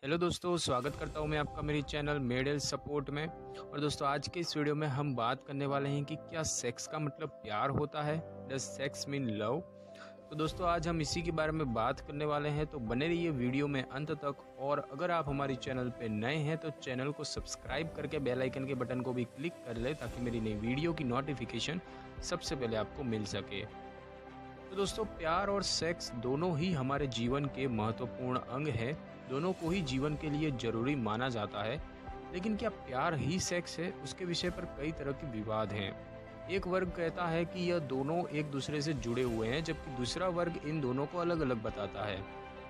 Hello दोस्तों, स्वागत करता हूं मैं आपका मेरी चैनल मेडल सपोर्ट में। और दोस्तों, आज के इस वीडियो में हम बात करने वाले हैं कि क्या सेक्स का मतलब प्यार होता है। Does sex mean love. तो दोस्तों, आज हम इसी के बारे में बात करने वाले हैं, तो बने रहिए वीडियो में अंत तक। और अगर आप हमारी चैनल पे नए हैं तो चैनल को सब्सक्राइब करके बेल आइकन के बटन को भी क्लिक कर ले, ताकि मेरी नई वीडियो की नोटिफिकेशन सबसे पहले आपको मिल सके। तो दोस्तों, प्यार और सेक्स दोनों ही हमारे जीवन के महत्वपूर्ण अंग है। दोनों को ही जीवन के लिए जरूरी माना जाता है। लेकिन क्या प्यार ही सेक्स है? उसके विषय पर कई तरह के विवाद हैं। एक वर्ग कहता है कि यह दोनों एक दूसरे से जुड़े हुए हैं, जबकि दूसरा वर्ग इन दोनों को अलग अलग बताता है।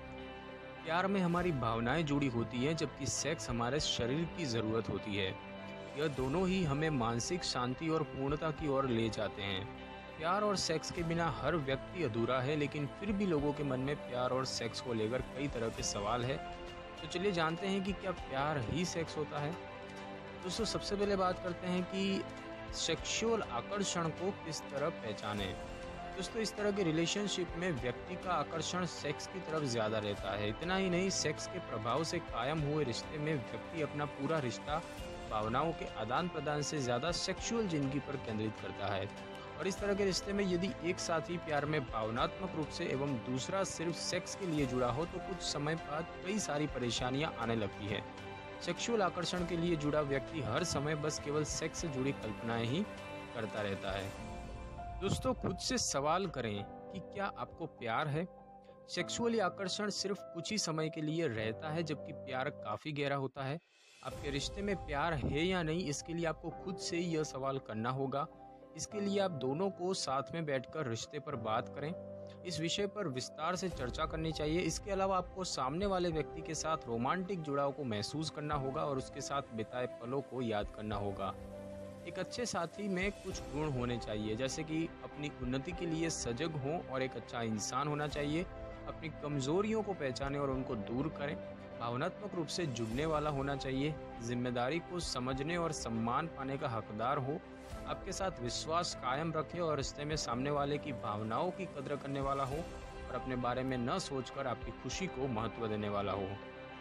प्यार में हमारी भावनाएं जुड़ी होती हैं, जबकि सेक्स हमारे शरीर की जरूरत होती है। यह दोनों ही हमें मानसिक शांति और पूर्णता की ओर ले जाते हैं। प्यार और सेक्स के बिना हर व्यक्ति अधूरा है, लेकिन फिर भी लोगों के मन में प्यार और सेक्स को लेकर कई तरह के सवाल है। तो चलिए जानते हैं कि क्या प्यार ही सेक्स होता है। दोस्तों, सबसे पहले बात करते हैं कि सेक्सुअल आकर्षण को किस तरह पहचाने। दोस्तों, इस तरह के रिलेशनशिप में व्यक्ति का आकर्षण सेक्स की तरफ ज्यादा रहता है। इतना ही नहीं, सेक्स के प्रभाव से कायम हुए रिश्ते में व्यक्ति अपना पूरा रिश्ता भावनाओं के आदान प्रदान से ज्यादा सेक्सुअल जिंदगी पर केंद्रित करता है। और इस तरह के रिश्ते में यदि एक साथी प्यार में भावनात्मक रूप से एवं दूसरा सिर्फ सेक्स के लिए जुड़ा हो, तो कुछ समय बाद कई सारी परेशानियां आने लगती है। सेक्सुअल आकर्षण के लिए जुड़ा व्यक्ति हर समय बस केवल सेक्स से जुड़ी कल्पनाएं ही करता रहता है। दोस्तों, खुद से सवाल करें कि क्या आपको प्यार है। सेक्सुअली आकर्षण सिर्फ कुछ ही समय के लिए रहता है, जबकि प्यार काफी गहरा होता है। आपके रिश्ते में प्यार है या नहीं, इसके लिए आपको खुद से ही यह सवाल करना होगा। इसके लिए आप दोनों को साथ में बैठकर रिश्ते पर बात करें। इस विषय पर विस्तार से चर्चा करनी चाहिए। इसके अलावा आपको सामने वाले व्यक्ति के साथ रोमांटिक जुड़ाव को महसूस करना होगा और उसके साथ बिताए पलों को याद करना होगा। एक अच्छे साथी में कुछ गुण होने चाहिए, जैसे कि अपनी उन्नति के लिए सजग हों और एक अच्छा इंसान होना चाहिए। अपनी कमजोरियों को पहचानें और उनको दूर करें। भावनात्मक रूप से जुड़ने वाला होना चाहिए। जिम्मेदारी को समझने और सम्मान पाने का हकदार हो। आपके साथ विश्वास कायम रखे और रिश्ते में सामने वाले की भावनाओं की कदर करने वाला हो और अपने बारे में न सोचकर आपकी खुशी को महत्व देने वाला हो।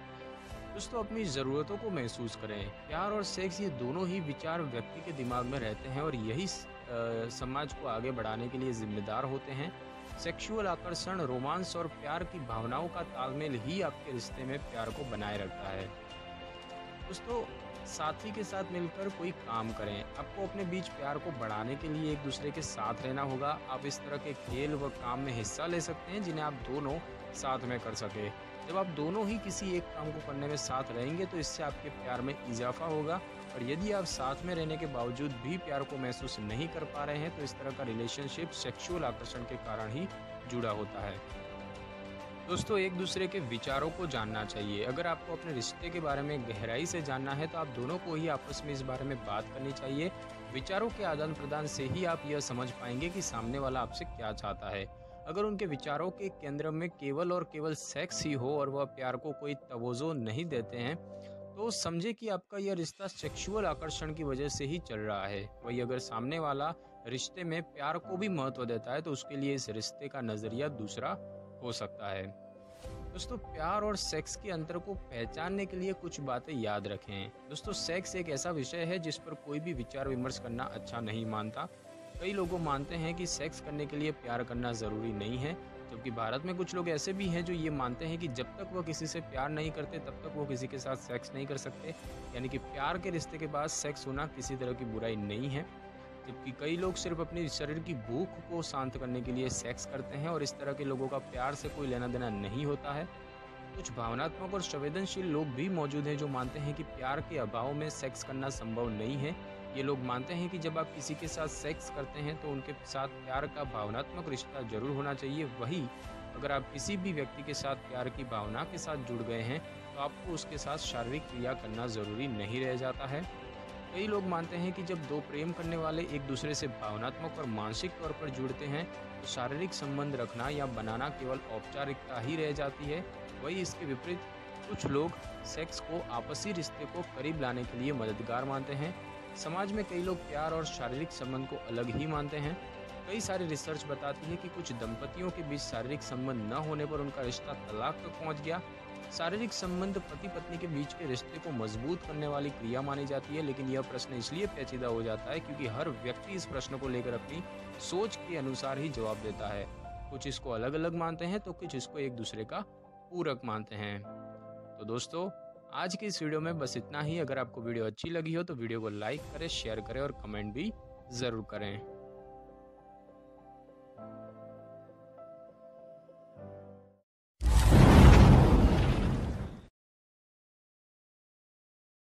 दोस्तों, अपनी ज़रूरतों को महसूस करें। प्यार और सेक्स ये दोनों ही विचार व्यक्ति के दिमाग में रहते हैं और यही समाज को आगे बढ़ाने के लिए जिम्मेदार होते हैं। सेक्सुअल आकर्षण, रोमांस और प्यार की भावनाओं का तालमेल ही आपके रिश्ते में प्यार को बनाए रखता है। दोस्तों, साथी के साथ मिलकर कोई काम करें। आपको अपने बीच प्यार को बढ़ाने के लिए एक दूसरे के साथ रहना होगा। आप इस तरह के खेल व काम में हिस्सा ले सकते हैं जिन्हें आप दोनों साथ में कर सके। जब आप दोनों ही किसी एक काम को करने में साथ रहेंगे, तो इससे आपके प्यार में इजाफा होगा। और यदि आप साथ में रहने के बावजूद भी प्यार को महसूस नहीं कर पा रहे हैं, तो इस तरह का रिलेशनशिप सेक्सुअल आकर्षण के कारण ही जुड़ा होता है। दोस्तों, एक दूसरे के विचारों को जानना चाहिए। अगर आपको अपने रिश्ते के बारे में गहराई से जानना है, तो आप दोनों को ही आपस में इस बारे में बात करनी चाहिए। विचारों के आदान प्रदान से ही आप यह समझ पाएंगे कि सामने वाला आपसे क्या चाहता है। अगर उनके विचारों के केंद्र में केवल और केवल सेक्स ही हो और वह प्यार को कोई तवज्जो नहीं देते हैं, तो समझे कि आपका यह रिश्ता सेक्सुअल आकर्षण की वजह से ही चल रहा है। वही अगर सामने वाला रिश्ते में प्यार को भी महत्व देता है, तो उसके लिए इस रिश्ते का नजरिया दूसरा हो सकता है। दोस्तों, प्यार और सेक्स के अंतर को पहचानने के लिए कुछ बातें याद रखें। दोस्तों, सेक्स एक ऐसा विषय है जिस पर कोई भी विचार विमर्श करना अच्छा नहीं मानता। कई लोगों मानते हैं कि सेक्स करने के लिए प्यार करना जरूरी नहीं है, जबकि भारत में कुछ लोग ऐसे भी हैं जो ये मानते हैं कि जब तक वह किसी से प्यार नहीं करते, तब तक वो किसी के साथ सेक्स नहीं कर सकते। यानी कि प्यार के रिश्ते के बाद सेक्स होना किसी तरह की बुराई नहीं है। जबकि कई लोग सिर्फ अपने शरीर की भूख को शांत करने के लिए सेक्स करते हैं और इस तरह के लोगों का प्यार से कोई लेना देना नहीं होता है। कुछ भावनात्मक और संवेदनशील लोग भी मौजूद हैं जो मानते हैं कि प्यार के अभाव में सेक्स करना संभव नहीं है। ये लोग मानते हैं कि जब आप किसी के साथ सेक्स करते हैं, तो उनके साथ प्यार का भावनात्मक रिश्ता जरूर होना चाहिए। वही अगर आप किसी भी व्यक्ति के साथ प्यार की भावना के साथ जुड़ गए हैं, तो आपको उसके साथ शारीरिक क्रिया करना जरूरी नहीं रह जाता है। कई लोग मानते हैं कि जब दो प्रेम करने वाले एक दूसरे से भावनात्मक और मानसिक तौर पर जुड़ते हैं, तो शारीरिक संबंध रखना या बनाना केवल औपचारिकता ही रह जाती है। वही इसके विपरीत कुछ लोग सेक्स को आपसी रिश्ते को करीब लाने के लिए मददगार मानते हैं। समाज में कई लोग प्यार और शारीरिक संबंध को अलग ही मानते हैं। कई सारी रिसर्च बताती है कि कुछ दंपतियों के बीच शारीरिक संबंध न होने पर उनका रिश्ता तलाक तक पहुंच गया। शारीरिक संबंध पति पत्नी के बीच के रिश्ते को मजबूत करने वाली क्रिया मानी जाती है, लेकिन यह प्रश्न इसलिए पेचीदा हो जाता है क्योंकि हर व्यक्ति इस प्रश्न को लेकर अपनी सोच के अनुसार ही जवाब देता है। कुछ इसको अलग अलग मानते हैं तो कुछ इसको एक दूसरे का पूरक मानते हैं। तो दोस्तों, आज की इस वीडियो में बस इतना ही। अगर आपको वीडियो अच्छी लगी हो तो वीडियो को लाइक करें, शेयर करें और कमेंट भी ज़रूर करें।